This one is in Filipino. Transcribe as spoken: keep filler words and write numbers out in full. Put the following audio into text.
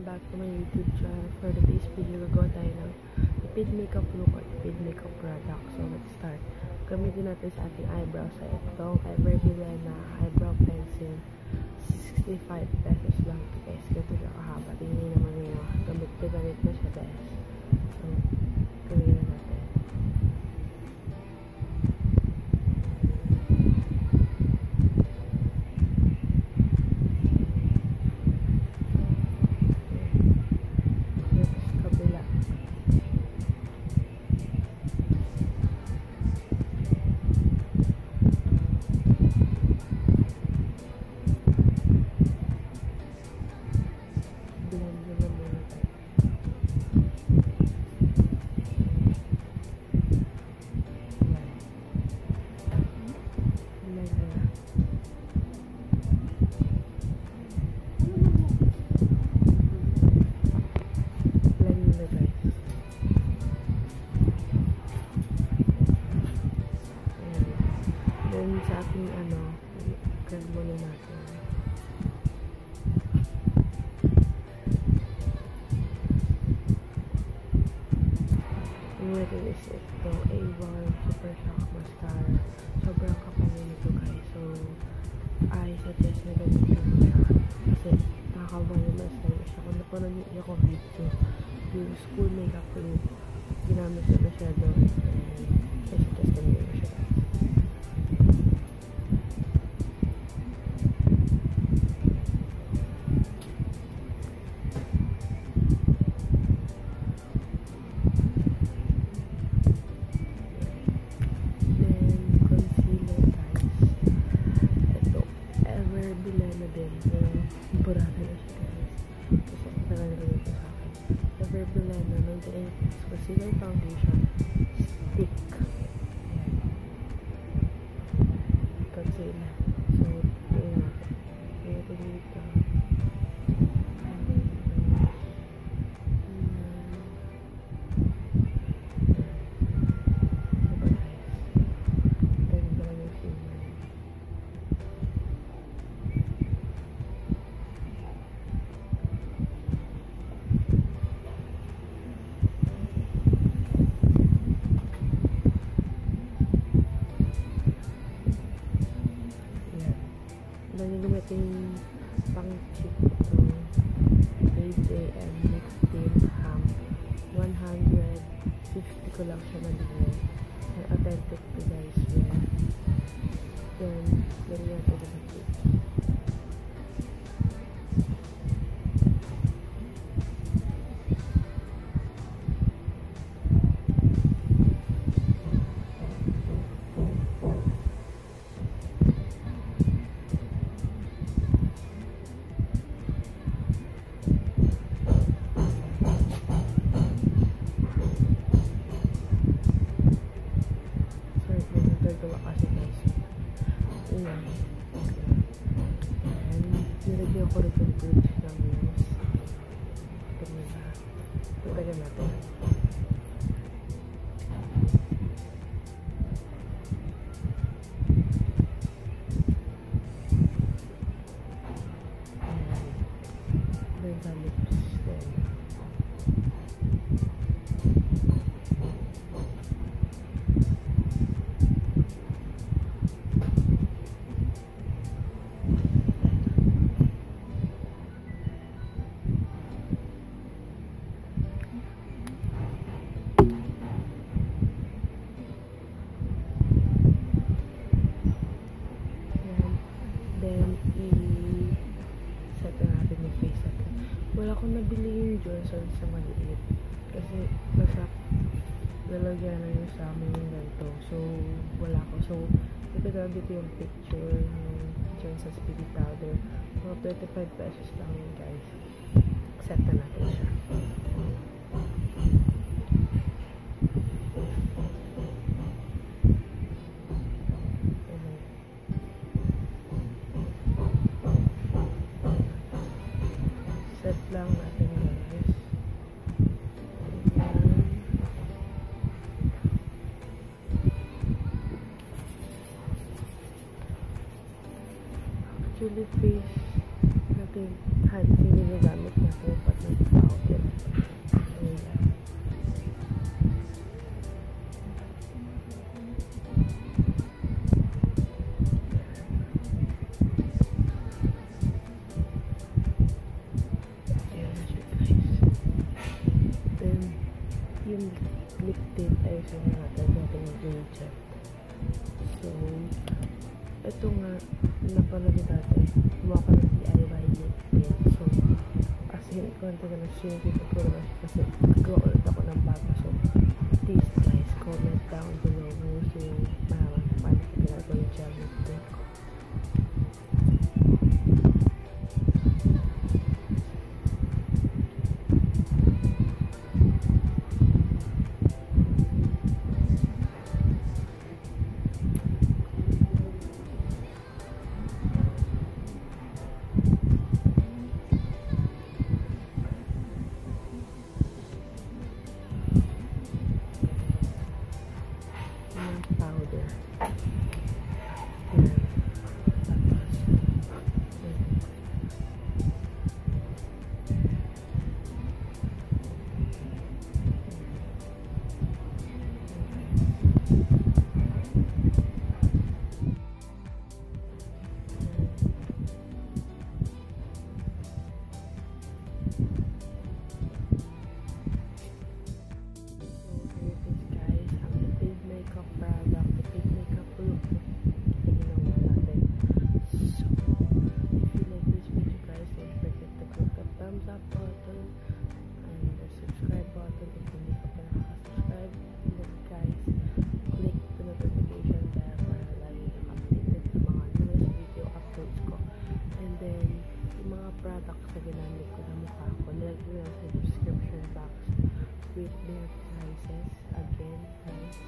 back to my YouTube channel. For today's video, gagawa tayo ng tipid makeup look or tipid makeup product. So, let's start. Gamitin natin sa ating eyebrows ay itong Ever Bilena Eyebrow Pencil. sixty-five pesos lang ito guys. Ganito siya kahaba. Tingnan naman nyo. Gamit na gamit na siya guys. So, gawin na natin. Sa ating ano, kan muna natin. Yung natin is ito, A one Super Shock Mascara. Sobrang kapal nito guys. So, I suggest na gamitin mo siya. Kasi, nakakabalumas na yun siya. Kung napanood niyo ako video, yung school makeup look, ginamit ko na siya doon. And, I suggest na gamitin mo siya. Burado na siya guys. Kasi talaga rin ito sa akin. Ever Bilena ninety-eight Concealer Foundation Stick. Ayan. Concealer. So, ito natin. Ito dito. Dan yung gumating pang cheap itong A J M Mix Tint Ham. one hundred fifty ko lang siya maliwan. And authentic to guys. Yeah. Then, lagyan natin sa cheap. Nilagyan ko rin yung bridge ng nose. Ito muna. Lagyan natin. Then sa lips. Then i-set na natin yung face natin. Wala akong nabili yung Johnson sa maliit. Kasi basta lalagyan na yung sa amin yung ganito. So, wala ko. So, ipagabit ko yung picture ng Johnson's baby powder. Mga thirty-five pesos lang yun guys. Set na natin siya. Set lang natin guys. Actually face natin lahat yung ginagamit natin pag nag-powder. So, yeah. Yung lip tint ay isa na natin natin yung check. So, ito nga, napanood niyo dati, gumawa ko ng D I Y lip tint. So, as in, konti ko na sinigit ko naman siya kasi gawa ulit ako ng bago. So, please guys, comment down below kung gusto yung malaman kung paano ko ginagawa yung gel lip tint ko. Powder. Ayan. Tapos, thumbs up button and the subscribe button if hindi ka pa nakaka-subscribe. And then guys, click the notification bell para lagi kang updated sa mga newest video uploads ko. And then, yung mga products na ginamit ko na mukha ko, nilagay ko lang sa description box with their prices again, guys.